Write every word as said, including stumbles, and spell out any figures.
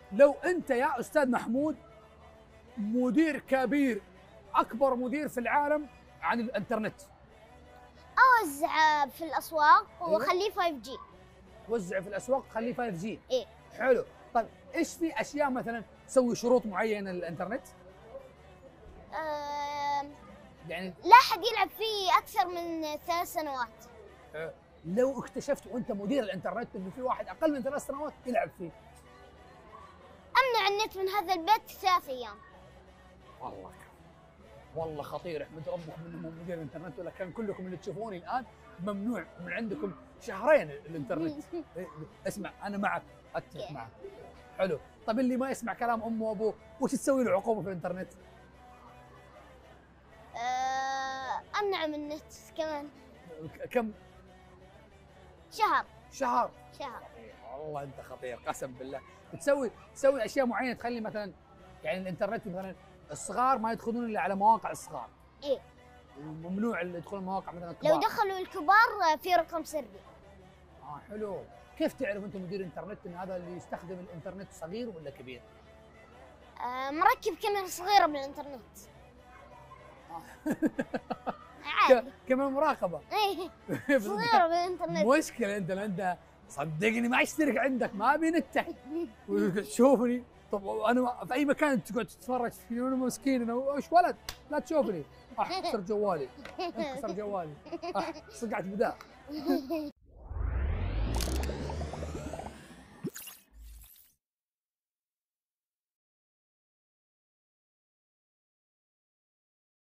لو انت يا استاذ محمود مدير كبير، اكبر مدير في العالم عن الانترنت، اوزع في الاسواق أيوة. واخليه فايف جي. توزع في الاسواق تخليه فايف جي. ايه حلو. طيب ايش في اشياء مثلا تسوي شروط معينه للانترنت؟ آم، يعني لا حد يلعب فيه اكثر من ثلاث سنوات. آه، لو اكتشفت وانت مدير الانترنت انه في واحد اقل من ثلاث سنوات يلعب فيه، امنع النت من هذا البيت ثلاث ايام. والله والله خطير. احمد ربك انه مو مدير الانترنت، ولا كان كلكم اللي تشوفوني الان ممنوع من عندكم شهرين الانترنت. إيه، اسمع انا معك، اتفق معك. حلو. طيب اللي ما يسمع كلام امه وابوه وش تسوي له عقوبه في الانترنت؟ آه، امنع من النت كمان ك- كم شهر. شهر؟ شهر. والله انت خطير قسم بالله. بتسوي تسوي اشياء معينه تخلي مثلا يعني الانترنت مثلا الصغار ما يدخلون الا على مواقع الصغار. ايه ممنوع اللي يدخلون مواقع مثلا الكبار. لو دخلوا الكبار في رقم سري. اه حلو. كيف تعرف انت مدير انترنت ان هذا اللي يستخدم الانترنت صغير ولا كبير؟ آه، مركب كاميرا صغيرة بالانترنت. آه. عادي. كمان مراقبه. ايه صغيرة بالانترنت. مشكله انت انت صدقني ما اشترك عندك، ما ابي نتك تشوفني. طب انا في اي مكان تقعد تتفرج فيني وانا مسكين انا وش ولد، لا تشوفني. احكسر جوالي، انكسر جوالي، أح صقعت بداء.